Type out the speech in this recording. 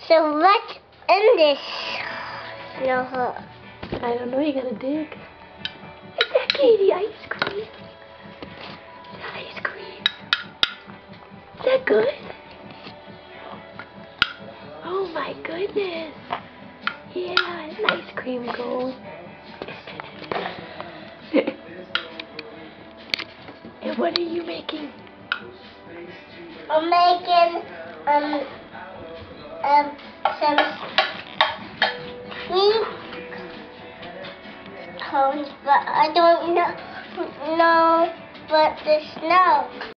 So what's in this snow hut? I don't know, you gotta dig. Is that Katie? Ice cream? Ice cream. Is that good? Oh my goodness. Yeah, it's ice cream gold. And what are you making? I'm making some sweet cones, but I don't know what the snow.